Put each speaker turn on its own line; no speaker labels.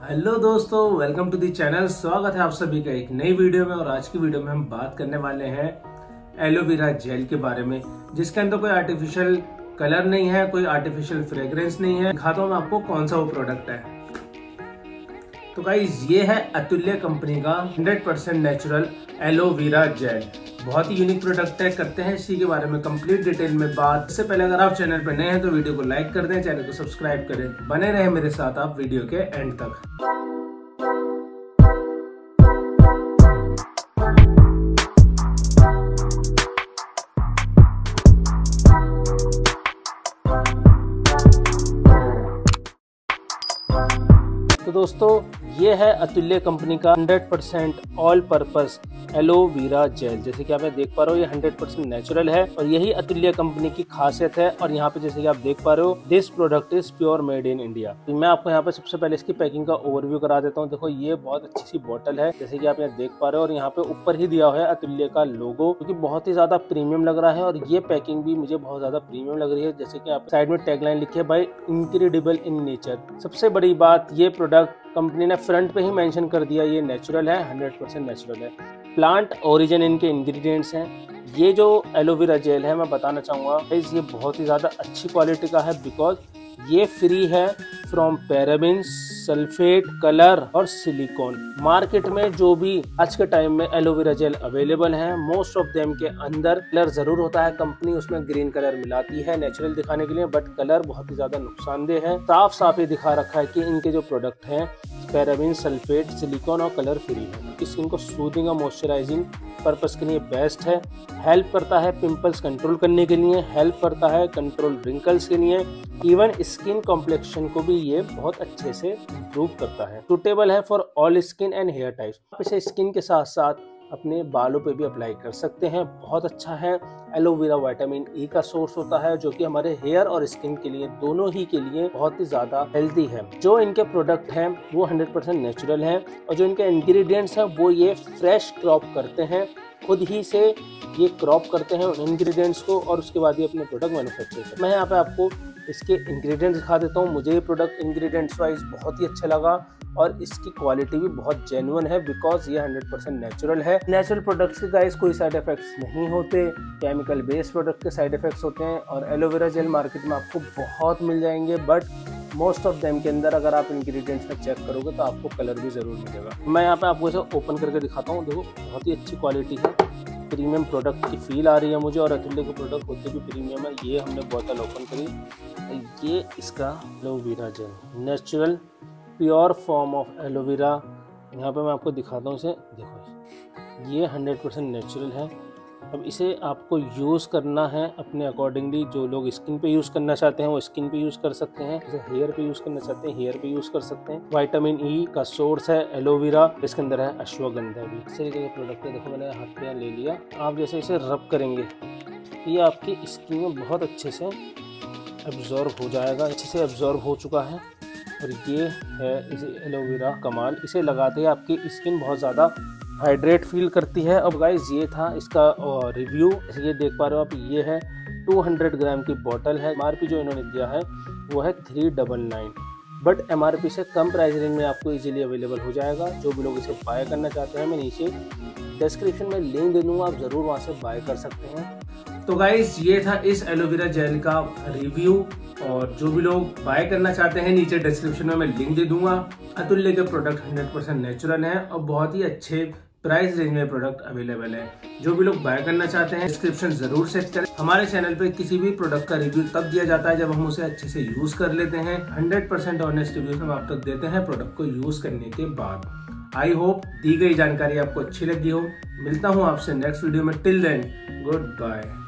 Hello दोस्तों, welcome to the channel. स्वागत है आप सभी का एक नई वीडियो में। और आज की वीडियो में हम बात करने वाले हैं एलोवेरा जेल के बारे में, जिसके अंदर कोई आर्टिफिशियल कलर नहीं है, कोई आर्टिफिशियल फ्रेग्रेंस नहीं है। दिखाता हूँ मैं आपको कौन सा वो प्रोडक्ट है। तो गाइस, ये है अतुल्य कंपनी का 100% नेचुरल एलोवेरा जेल। बहुत ही यूनिक प्रोडक्ट है। करते हैं इसी के बारे में कंप्लीट डिटेल में बात। इससे पहले अगर आप चैनल पर नए हैं तो वीडियो को लाइक कर दें, चैनल को सब्सक्राइब करें। बने रहे मेरे साथ आप वीडियो के एंड तक। तो दोस्तों, ये है अतुल्य कंपनी का 100% ऑल पर्पस एलोवेरा जेल। जैसे कि आप देख पा रहे हो, ये 100% नेचुरल है और यही अतुल्य कंपनी की खासियत है। और यहाँ पे जैसे कि आप देख पा रहे हो, this product is pure made in India. तो मैं आपको यहाँ पे सबसे पहले इसकी पैकिंग का ओवरव्यू करा देता हूँ। देखो, ये बहुत अच्छी सी बोतल है, जैसे कि आप यहाँ देख पा रहे हो। और यहाँ पे ऊपर ही दिया हुआ है अतुल्य का लोगो, क्योंकि बहुत ही ज्यादा प्रीमियम लग रहा है। और ये पैकिंग भी मुझे बहुत ज्यादा प्रीमियम लग रही है। जैसे कि आप साइड में टैगलाइन लिखी है, बाय इनक्रेडिबल इन नेचर। सबसे बड़ी बात, ये प्रोडक्ट कंपनी ने फ्रंट पे ही मेंशन कर दिया, ये नेचुरल है, 100% नेचुरल है। प्लांट ओरिजिन इनके इंग्रेडिएंट्स हैं। ये जो एलोवेरा जेल है, मैं बताना चाहूँगा गाइस, ये बहुत ही ज़्यादा अच्छी क्वालिटी का है, बिकॉज ये फ्री है फ्रॉम पैराबिन, सल्फेट, कलर और सिलिकॉन। मार्केट में जो भी आज के टाइम में एलोवेरा जेल अवेलेबल है, मोस्ट ऑफ देम के अंदर कलर जरूर होता है। कंपनी उसमें ग्रीन कलर मिलाती है नेचुरल दिखाने के लिए, बट कलर बहुत ही ज्यादा नुकसानदेह है। साफ साफ ही दिखा रखा है कि इनके जो प्रोडक्ट हैं पैराबिन, सल्फेट, सिलिकॉन और कलर फ्री है। स्किन को सूदिंग और मॉइस्चराइजिंग पर्पस के लिए बेस्ट है। हेल्प करता है पिंपल्स कंट्रोल करने के लिए, हेल्प करता है कंट्रोल रिंकल्स के लिए। इवन स्किन कॉम्प्लेक्शन को भी ये बहुत अच्छे से इम्प्रूव करता है। सुटेबल है for all skin and hair types. आप इसे स्किन के साथ साथ अपने बालों पे भी अप्लाई कर सकते हैं। बहुत अच्छा है। एलोवेरा विटामिन ई का सोर्स होता है, जो कि हमारे हेयर और स्किन के लिए, दोनों ही के लिए बहुत ही ज्यादा हेल्दी है। जो इनके प्रोडक्ट हैं वो 100% नेचुरल हैं। और जो इनके इंग्रेडिएंट्स हैं वो ये फ्रेश क्रॉप करते हैं, खुद ही से ये क्रॉप करते हैं उन इंग्रेडिएंट्स को, और उसके बाद ये अपने प्रोडक्ट मैन्युफैक्चर करते हैं। मैं यहाँ पे आपको इसके इंग्रेडिएंट्स दिखा देता हूँ। मुझे ये प्रोडक्ट इंग्रेडिएंट्स वाइज बहुत ही अच्छा लगा और इसकी क्वालिटी भी बहुत जेन्युइन है, बिकॉज ये 100% नेचुरल है। नेचुरल प्रोडक्ट्स के गाइस कोई साइड इफेक्ट्स नहीं होते। केमिकल बेस्ड प्रोडक्ट के साइड इफेक्ट्स होते हैं। और एलोवेरा जेल मार्केट में आपको बहुत मिल जाएंगे, बट मोस्ट ऑफ देम के अंदर अगर आप इंग्रेडिएंट्स में चेक करोगे तो आपको कलर भी जरूर मिलेगा। मैं यहाँ पे आपको इसे ओपन करके दिखाता हूँ। देखो, बहुत ही अच्छी क्वालिटी है, प्रीमियम प्रोडक्ट की फील आ रही है मुझे। और अतुल्य के प्रोडक्ट होते भी प्रीमियम है। ये हमने बोतल ओपन करी, ये इसका aloe vera gel natural pure form of aloe vera. यहाँ पे मैं आपको दिखाता हूँ इसे। देखो, ये 100% नेचुरल है। अब इसे आपको यूज़ करना है अपने अकॉर्डिंगली। जो लोग स्किन पे यूज़ करना चाहते हैं वो स्किन पे यूज़ कर सकते हैं, जैसे हेयर पे यूज़ करना चाहते हैं हेयर पे यूज़ कर सकते हैं। विटामिन ई का सोर्स है एलोवेरा, इसके अंदर है अश्वगंधा भी। इस तरीके के प्रोडक्ट है। देखो, मैंने हाथ पे ले लिया। आप जैसे इसे रब करेंगे, ये आपकी स्किन में बहुत अच्छे से एब्जॉर्ब हो जाएगा। अच्छे से एब्जॉर्ब हो चुका है। और ये है इसे एलोवेरा कमाल। इसे लगाते ही आपकी स्किन बहुत ज़्यादा हाइड्रेट फील करती है। अब गाइस, ये था इसका रिव्यू। जैसे ये देख पा रहे हो आप, ये है 200 ग्राम की बोतल है। एमआरपी जो इन्होंने दिया है वो है 399, बट एमआरपी से कम प्राइस रेंज में आपको इजीली अवेलेबल हो जाएगा। जो भी लोग इसे बाय करना चाहते हैं, मैं नीचे डिस्क्रिप्शन में लिंक दे दूँगा, आप ज़रूर वहाँ से बाय कर सकते हैं। तो गाइस, ये था इस एलोवेरा जेल का रिव्यू। और जो भी लोग बाय करना चाहते हैं, नीचे डिस्क्रिप्शन में मैं लिंक दे दूंगा। अतुल्य के प्रोडक्ट 100% नेचुरल है और बहुत ही अच्छे प्राइस रेंज में प्रोडक्ट अवेलेबल है। जो भी लोग बाय करना चाहते हैं, डिस्क्रिप्शन जरूर चेक करें। हमारे चैनल पे किसी भी प्रोडक्ट का रिव्यू तब दिया जाता है जब हम उसे अच्छे से यूज कर लेते हैं। 100% ऑनेस्ट रिव्यू हम आप तक देते हैं प्रोडक्ट को यूज करने के बाद। आई होप दी गई जानकारी आपको अच्छी लगी हो। मिलता हूँ आपसे नेक्स्ट वीडियो में। Till then, good bye.